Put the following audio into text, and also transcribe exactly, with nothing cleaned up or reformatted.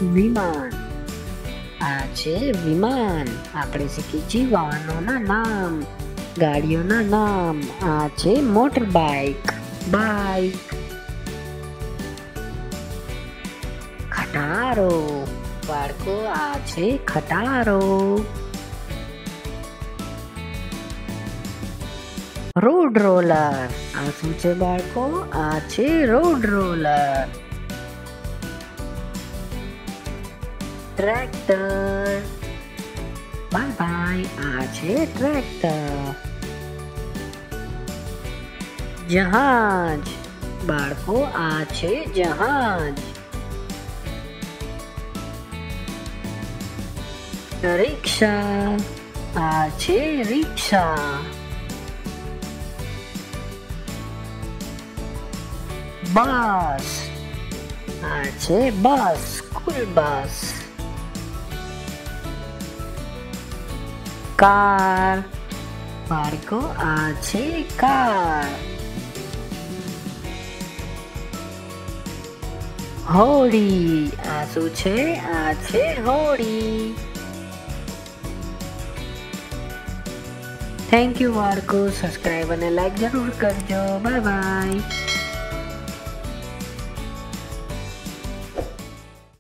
વિમાન. આ છે વિમાન. આપણે શીખીએ વાહનોના નામ, ગાડીઓના નામ. આ છે મોટર બાઇક, બાઇક. ખટારો. બાળકો આ છે ખટારો. Road roller. આ શું છે બાળકો? આ છે road roller. Tractor. Bye bye. આ છે ટ્રેક્ટર. જહાજ. બાળકો આ છે જહાજ. રિક્ષા. આ છે રિક્ષા. બસ. આ છે બસ, સ્કૂલ બસ. કાર. બાળકો આ છે કાર. હોડી. આ શું છે? આ છે હોડી. થેન્ક યુ બાળકો. સબસ્ક્રાઈબ અને લાઈક જરૂર કરજો. Bye by.